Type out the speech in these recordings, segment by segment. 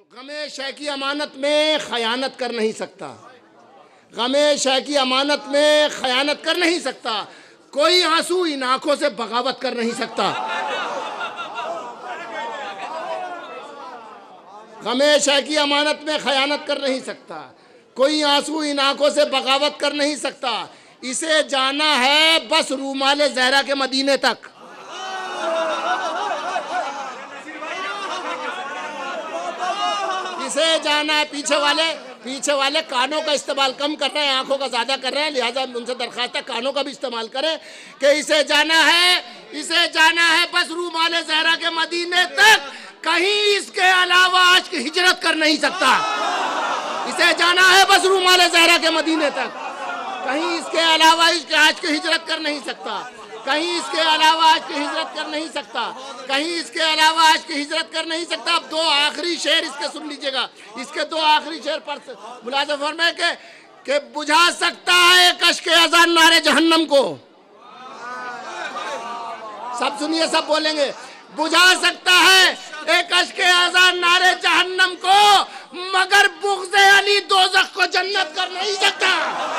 गमे शय की अमानत में खयानत कर नहीं सकता, गमे शय की अमानत में खयानत कर नहीं सकता, कोई आंसू इन आंखों से बगावत कर नहीं सकता। गमे शय की अमानत में खयानत कर नहीं सकता, कोई आंसू इन आंखों से बगावत कर नहीं सकता। इसे जाना है बस रूमाले ज़हरा के मदीने तक। इसे जाना है, पीछे वाले कानों का इस्तेमाल कम कर रहे हैं, आंखों का ज़्यादा कर रहे हैं, लिहाजा उनसे दरख्वास्त है कानों का भी इस्तेमाल करें कि इसे जाना है बस रूमाले ज़हरा के मदीने तक, कहीं इसके अलावा आज की हिजरत कर नहीं सकता। इसे जाना है बस रूमाले ज़हरा के मदीने तक, कहीं इसके अलावा आज की हिजरत कर नहीं सकता, कहीं इसके अलावा आज की हिजरत कर नहीं सकता, कहीं इसके अलावा आज की हिजरत कर नहीं सकता। अब दो आखिरी शेर इसके सुन लीजिएगा, इसके दो आखिरी शेर पर मुलाज़ा फरमाए के बुझा सकता है कश्क अज़ान नारे जहन्नम को। सब सुनिए, सब बोलेंगे, बुझा सकता है एक कश्क अज़ान नारे जहन्नम को, मगर बुग़्ज़ अली दोज़ख को जन्नत कर नहीं सकता।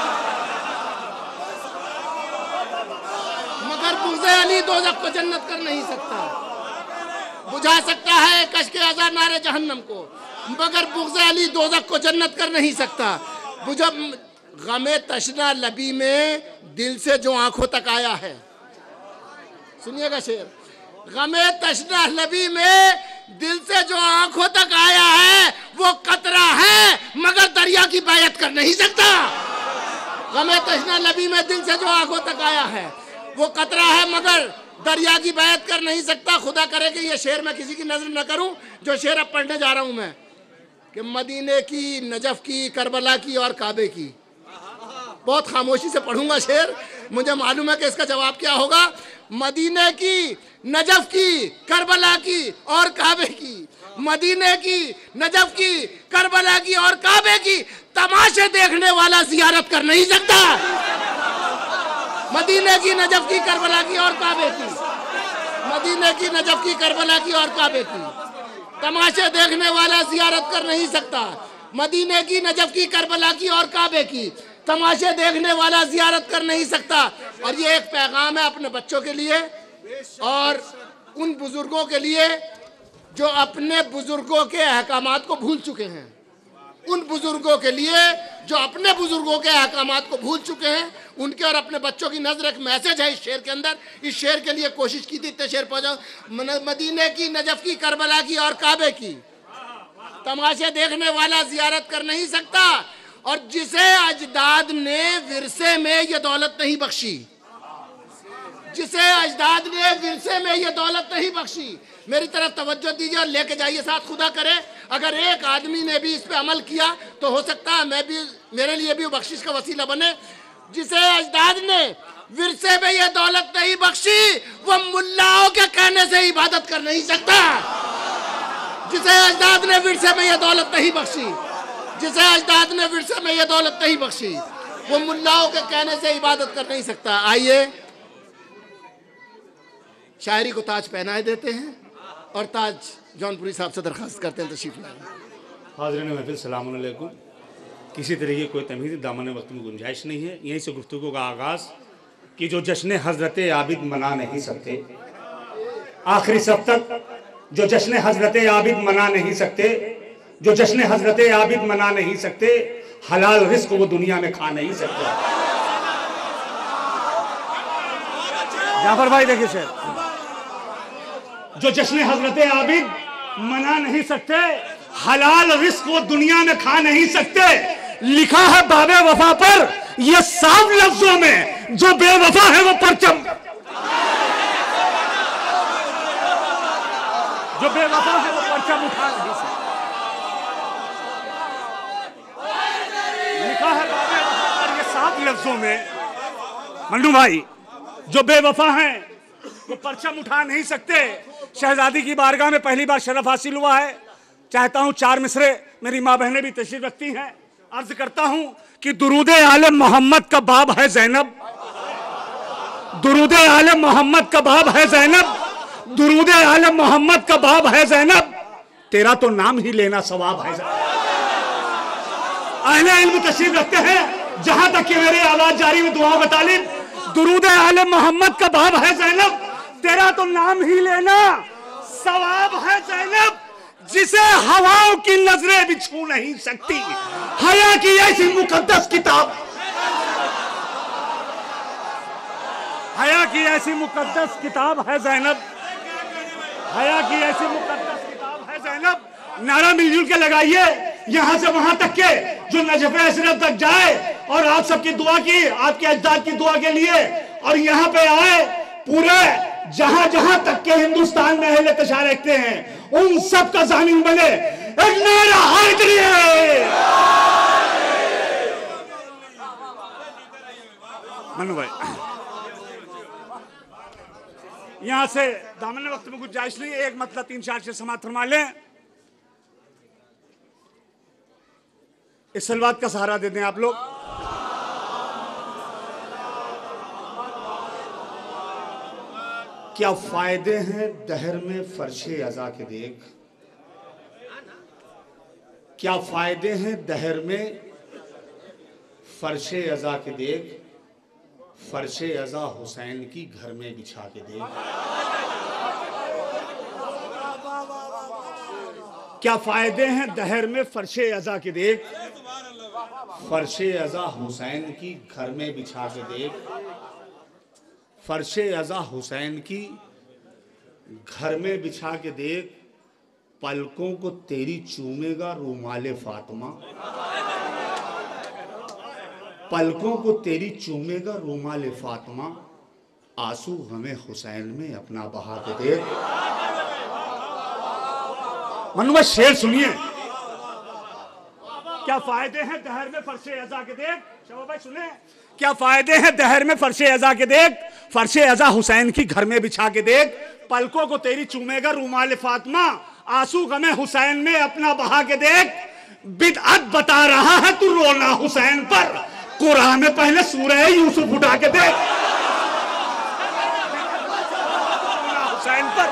मगर बुग़्ज़ अली दोज़ख को जन्नत कर नहीं सकता। बुझा सकता है कश्क अज़ान नारे जहन्नम को, मगर बुग़्ज़ अली दोज़ख को जन्नत कर नहीं सकता। बुझा गमे तशना लबी में दिल से जो आंखों तक आया है, सुनिएगा शेर, गमे तशना लबी में दिल से जो आंखों तक आया है वो कतरा है मगर दरिया की बैयत कर नहीं सकता। गमे तशना लबी में दिल से जो आंखों तक आया है वो कतरा है मगर दरिया की बैयत कर नहीं सकता। खुदा करे कि ये शेर मैं किसी की नजर न करूं, जो शेर अब पढ़ने जा रहा हूं मैं, कि मदीने की, नजफ की, करबला की और काबे की। बहुत खामोशी से पढ़ूंगा शेर, मुझे मालूम है कि इसका जवाब क्या होगा। मदीने की, नजफ की, करबला की और काबे की, मदीने की, नजफ की, करबला की और काबे की तमाशे देखने वाला जियारत कर नहीं सकता। मदीने की, नजफ की, करबला की और काबे की, मदीने की, नजफ की, करबला की और काबे की तमाशे देखने वाला जियारत कर नहीं सकता। मदीने की, नजफ की, करबला की और काबे की तमाशे देखने वाला जियारत कर नहीं सकता। और ये एक पैगाम है अपने बच्चों के लिए और उन बुजुर्गों के लिए जो अपने बुजुर्गों के अहकामात को भूल चुके हैं, उन बुजुर्गों के लिए जो अपने बुजुर्गों के अहकामात को भूल चुके हैं, उनके और अपने बच्चों की नजर एक मैसेज है इस शेर के अंदर। इस शेर के लिए कोशिश की थी, इतने शेर पहुंचाओ। मदीने की, नजफ की, करबला की और काबे की तमाशे देखने वाला जियारत कर नहीं सकता। और जिसे अजदाद ने विरसे में ये दौलत नहीं बख्शी, जिसे अजदाद ने विरसे में ये दौलत नहीं बख्शी, मेरी तरफ तवज्जो दीजिए और लेके जाइए साथ। खुदा करे अगर एक आदमी ने भी इस पे अमल किया तो हो सकता है मैं भी, मेरे लिए भी बख्शिश का वसीला बने। जिसे अजदाद ने विरसे में ये दौलत नहीं बख्शी, वो मुल्लाओं के कहने से इबादत कर नहीं सकता। जिसे अजदाद ने विरसे में ये दौलत नहीं बख्शी, जिसे अजदाद ने विरसे में ये दौलत नहीं बख्शी, वो मुल्लाओं के कहने से इबादत कर नहीं सकता। आइए शायरी को ताज पहनाए देते हैं और ताज जौनपुरी साहब से दरखास्त करते हैं तशरीफ लाएं। हाज़रीन महफिल सलाम अलैकुम। किसी तरह की कोई तमीज़ दामन वक्त में गुंजाइश नहीं है। यहीं से गुफ्तगू का आगाज़ कि जो जश्न हज़रत आबिद मना नहीं सकते, आखिरी सब तक जो जश्न हज़रत आबिद मना नहीं सकते, जो जश्न हज़रत आबिद मना नहीं सकते, हलाल रिस्क वो दुनिया में खा नहीं सकते। जाफर भाई देखिए शेर, जो जश्न हज़रत आबिद मना नहीं सकते, हलाल रिस्क वो दुनिया में खा नहीं सकते। लिखा है बाबे वफा पर ये साफ लफ्जों में, जो बेवफा है वो परचम, जो बेवफा है वो परचम उठा नहीं सकता। लिखा है बाबे वफा पर ये साफ लफ्जों में, मंडू भाई, जो बेवफा हैं वो परचम उठा नहीं सकते। शहजादी की बारगाह में पहली बार शरफ हासिल हुआ है। चाहता हूं चार मिसरे मेरी माँ बहनें भी तशरीफ रखती हैं, अर्ज करता हूं कि दुरूद आले मोहम्मद का बाब है ज़ैनब, दुरूद आले मोहम्मद का बाब है ज़ैनब, दुरूद आले मोहम्मद का बाब है ज़ैनब। तेरा तो नाम ही लेना सवाब है। अहले इल्म तशरीफ रखते हैं। जहां तक कि मेरी आवाज जारी में दुआओं का तालिब, दुरूद आले मोहम्मद का बाब है ज़ैनब, तेरा तो नाम ही लेना सवाब है ज़ैनब, जिसे हवाओं की नजरें भी छू नहीं सकती। हया की ऐसी मुकद्दस किताब, हया की ऐसी मुकद्दस किताब है ज़ैनब, हया की ऐसी मुकद्दस किताब है ज़ैनब। नारा मिलजुल के लगाइए यहां से वहां तक के, जो नजफ़े अशरफ तक जाए, और आप सबकी दुआ की, आपके अजदाद की दुआ के लिए, और यहाँ पे आए पूरे जहां जहां तक के हिंदुस्तान में अहले तशा रखते हैं, उन सब का ज़ामिन बने। एक नारा हैदरी है। मनु भाई, यहां से दामन वक्त में गुंजाइश नहीं, एक मतलब 3-4 से समाप्त फरमा लें। इस सलवात का सहारा दे दें आप लोग। क्या फायदे हैं दहर में फर्शे अज़ा के देख, क्या फायदे हैं दहर में फर्शे अज़ा के देख, फर्शे अज़ा हुसैन की घर में बिछा के देख। क्या फायदे हैं दहर में फर्शे अज़ा के देख, फर्शे अज़ा हुसैन की घर में बिछा के देख, फर्शे अज़ा हुसैन की घर में बिछा के देख, पलकों को तेरी चूमेगा रूमाले फातिमा, पलकों को तेरी चूमेगा रूमाले फातिमा, आंसू गमे हुसैन में अपना बहा के देख। मनुआ शेर सुनिए। क्या फायदे हैं दहर में फर्शे अज़ा के देख, शबाब भाई सुने, क्या फायदे हैं दहर में फर्शे अज़ा के देख, फर्शे अज़ा हुसैन की घर में बिछा के देख, पलकों को तेरी चूमेगा रूमाल फातिमा, आंसू गमे हुसैन में अपना बहा के देख। बिदअत बता रहा है तू रोना हुसैन पर, कुरान में पहले सूरह यूसुफ उठा के देख। हुसैन पर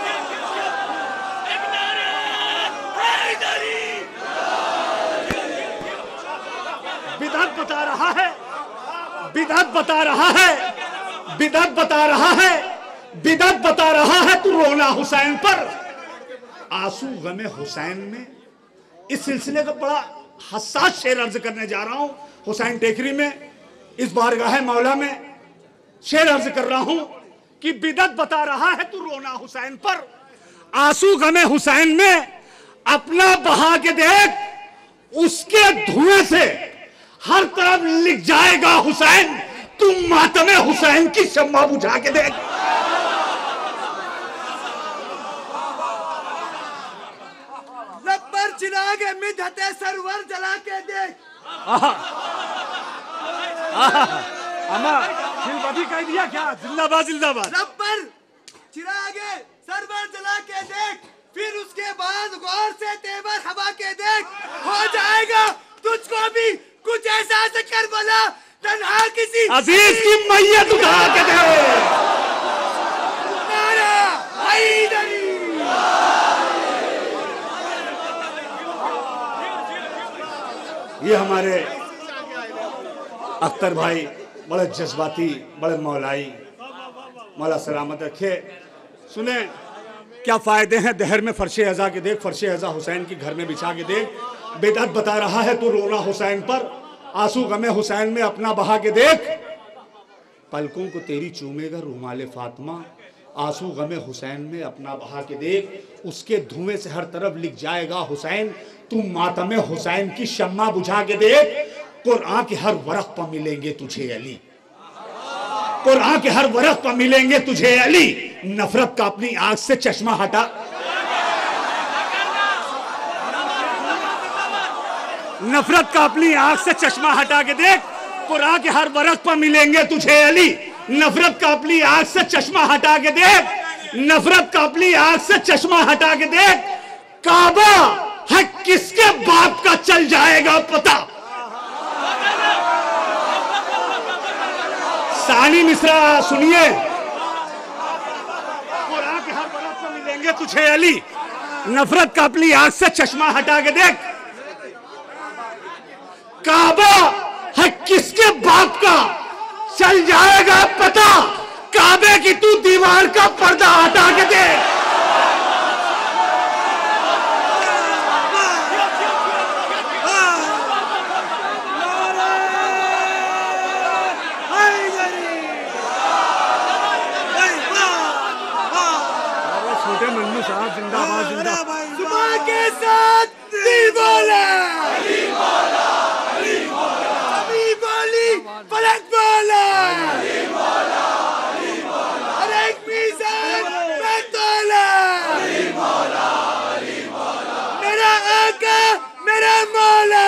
बिदअत बता रहा है, बिदअत बता रहा है, बिदअत बता रहा है, बिदअत बता रहा है तू रोना हुसैन पर, आंसू गमे हुसैन में। इस सिलसिले का बड़ा हसास शेर अर्ज करने जा रहा हूं हुसैन टेकरी में, इस बारगाह मौला में शेर अर्ज कर रहा हूं कि बिदअत बता रहा है तू रोना हुसैन पर, आंसू गमे हुसैन में अपना बहा के देख, उसके धुएं से हर तरफ लिख जाएगा हुसैन, तुम मातमे हुसैन की शम्मा बुझा के देख। लब्बर चिरागे मिधते सरवर जला के देख। अमा दिलबदी कह दिया क्या, जिंदाबाद जिंदाबाद। लब्बर चिरागे सरवर जला के देख, फिर उसके बाद गौर से तेवर हवा के देख, हो जाएगा तुझको भी कुछ ऐसा से करबला, तन्हा किसी अजीज की मैयत उठा के दे। नारा हैदरी। ये हमारे अख्तर भाई बड़े जज्बाती, बड़े मौलाई, मौला सलामत रखे। सुने, क्या फायदे हैं दहर में फर्शे अज़ा के देख, फर्शे अज़ा हुसैन की घर में बिछा के देख, बिदअत बता रहा है तू रोना हुसैन पर, आंसू गमे हुसैन में अपना बहा के देख, पलकों को तेरी चूमेगा रूमाले फातिमा, आंसू गमे हुसैन में अपना बहा के देख, उसके धुएं से हर तरफ लिख जाएगा हुसैन, तू मातमे हुसैन की शम्मा बुझा के देख, कुरान के हर वरक़ पर मिलेंगे तुझे अली, कुरान के हर वरक़ पर मिलेंगे तुझे अली, नफरत का अपनी आंख से चश्मा हटा, नफरत का अपनी आंख से चश्मा हटा के देख, कुरान के हर वरक़ पर मिलेंगे तुझे अली, नफरत का अपनी आंख से चश्मा हटा के देख, नफरत का अपनी आंख से चश्मा हटा के देख, काबा है किसके बाप का चल जाएगा पता। सानी मिश्रा सुनिए, कुरान के हर वरक़ पर मिलेंगे तुझे अली, नफरत का अपनी आंख से चश्मा हटा के देख। काबा है किसके बाप का चल जाएगा पता। काबे की तू दीवार का पर्दा हटा के देख। छोटे मन्नू साहब जिंदाबाद जिंदाबाद। सुबह के साथ दिल बोला, अभी बोली पलक बोला, हर एक मीज़ान में तोला। मेरा आका मेरा मौला,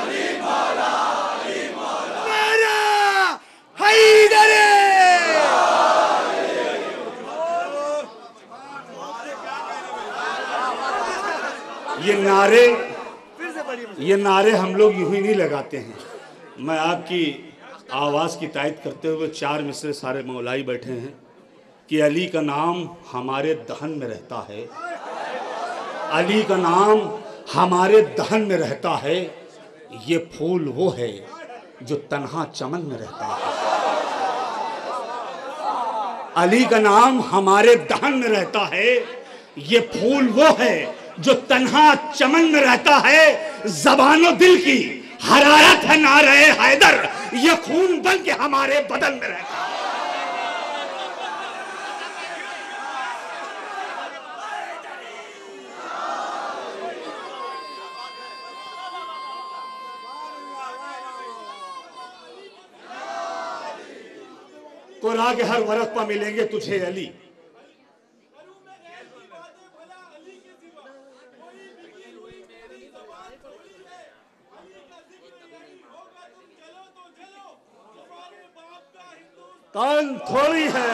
मेरा हैदर। ये नारे हम लोग यूं ही नहीं लगाते हैं। मैं आपकी आवाज़ की तायद करते हुए 4 मिसरे सारे मौलाई बैठे हैं कि अली का नाम हमारे दहन में रहता है, अली का नाम हमारे दहन में रहता है। ये फूल वो है जो तन्हा चमन में रहता है। अली का नाम हमारे दहन में रहता है। ये फूल वो है जो तन्हा चमन में रहता है। ज़बानो दिल की हरारत है नारे हैदर। ये खून बन के हमारे बदन में रहता है। कुरान के हर वर्क पर मिलेंगे तुझे अली। कान थोड़ी है।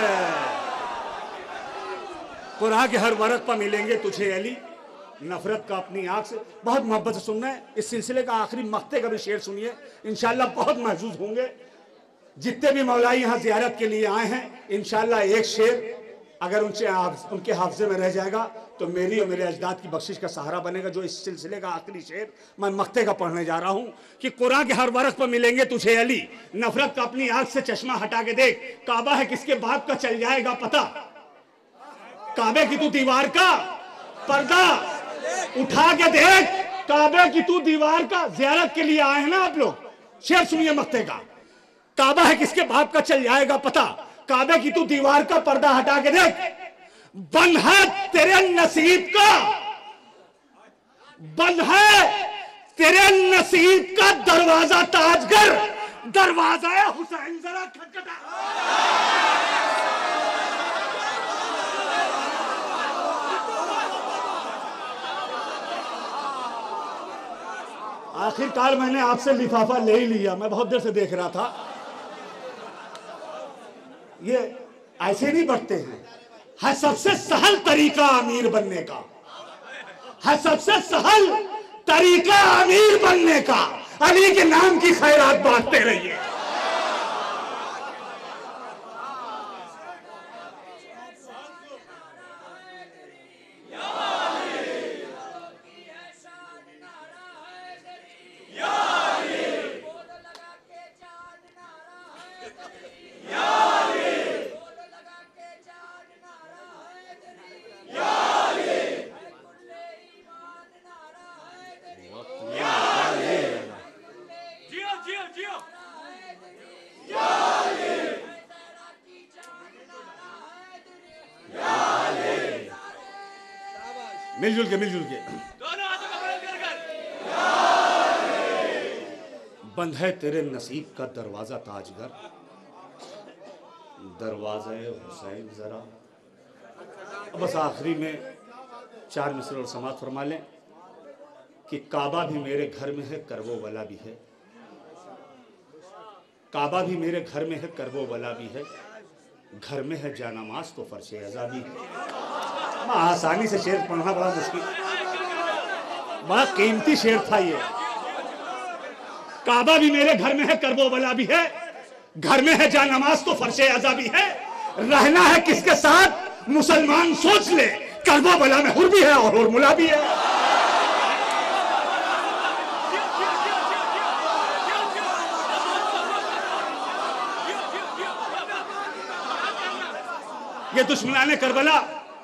कुरान के हर वर्क पर मिलेंगे तुझे अली। नफरत का अपनी आंख से बहुत मोहब्बत से सुनना है। इस सिलसिले का आखिरी मक्ते का भी शेर सुनिए, इंशाल्लाह बहुत महसूस होंगे। जितने भी मौलाई यहाँ जियारत के लिए आए हैं, इंशाल्लाह एक शेर अगर उनके हाफजे में रह जाएगा तो मेरी और मेरे अजदाद की बख्शिश का सहारा बनेगा। जो इस सिलसिले का आखिरी शेर मैं मक्ते का पढ़ने जा रहा हूँ कि कुरान के हर वर्क पर मिलेंगे तुझे अली। नफरत का अपनी आंख से चश्मा हटा के देख। काबा है किसके बाप का चल जाएगा पता। काबे की तू दीवार का पर्दा उठा के देख। काबे की तू दीवार का जियारत के लिए आए हैं ना आप लोग। शेर सुनिए मक्ते का। काबा है किसके बाप का चल जाएगा पता। काबे की तू दीवार का पर्दा हटा के देख। बंद है तेरे नसीब का, बंद है तेरे नसीब का दरवाजा ताजगर। दरवाजा है हुसैन जरा खटखटा। आखिरकार मैंने आपसे लिफाफा ले ही लिया। मैं बहुत देर से देख रहा था। ये ऐसे नहीं बढ़ते हैं। है सबसे सहल तरीका अमीर बनने का, है सबसे सहल तरीका अमीर बनने का। अली के नाम की खैरात बांटते रहिए। मिलजुल के दोनों हाथों को बुलंद कर कर। बंद है तेरे नसीब का दरवाजा ताजगर। दरवाजा हुसैन जरा। बस आखिरी में 4 मिसरे और समात फरमा लें कि काबा भी मेरे घर में है, करबो वाला भी है। काबा भी मेरे घर में है, करबो वाला भी है। घर में है जानामाज तो फर्शे अज़ा भी है। आसानी से शेर पढ़ना बड़ा मुश्किल, बड़ा कीमती शेर था ये। काबा भी मेरे घर में है, करबो वाला भी है। घर में है जानामाज तो फर्शे अज़ा भी है। रहना है किसके साथ मुसलमान सोच ले। करबला में हुर भी है और हुरमुला भी है। ये दुश्मनाने करबला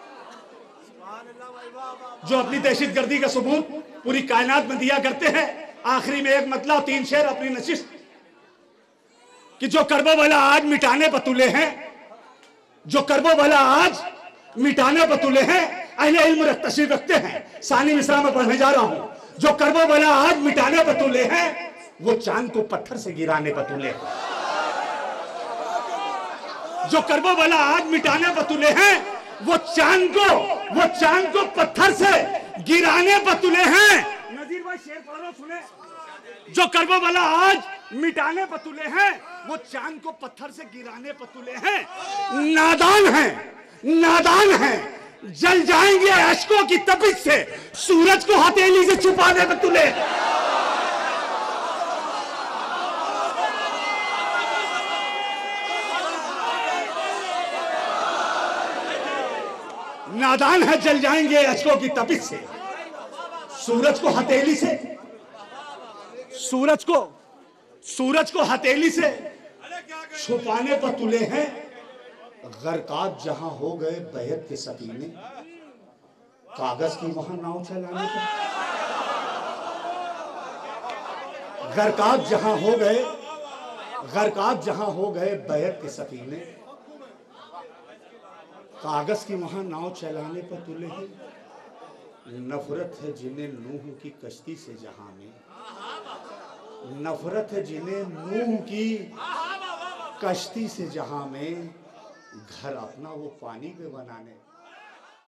जो अपनी दहशतगर्दी का सबूत पूरी कायनात में दिया करते हैं, आखिरी में एक मतला और 3 शेर अपनी नशिश कि जो करबला आज मिटाने पर तुले हैं, जो करबला आज मिटाने पर तुले हैं, अहले इल्म तशरीफ रखते हैं। सानी मिसरा में पढ़ने जा रहा हूं, जो करबला आज मिटाने पर तुले हैं, वो चांद को पत्थर से गिराने पर तुले हैं। जो करबला आज मिटाने पर तुले हैं, वो चांद को पत्थर से गिराने पर तुले हैं। नजीर भाई शेर पढ़ लो, सुने। जो करबला आज मिटाने पर तुले हैं, वो चांद को पत्थर से गिराने पर तुले हैं। नादान हैं, जल जाएंगे अश्कों की तपिश से, सूरज को हथेली से छुपाने पर तुले। नादान है, जल जाएंगे अश्कों की तपिश से, सूरज को हथेली से, सूरज को हथेली से छुपाने पर तुले हैं। गरकात जहां हो गए बैत के सफीने, कागज की वहां नाव चलाने पर। गरकात जहां हो गए बैत के सफीने, कागज की वहां नाव चलाने पर तुले हैं। नफरत है जिन्हें नूह की कश्ती से जहां में, नफरत है जिन्हें नूह की कश्ती से जहां में, घर अपना वो पानी पे बनाने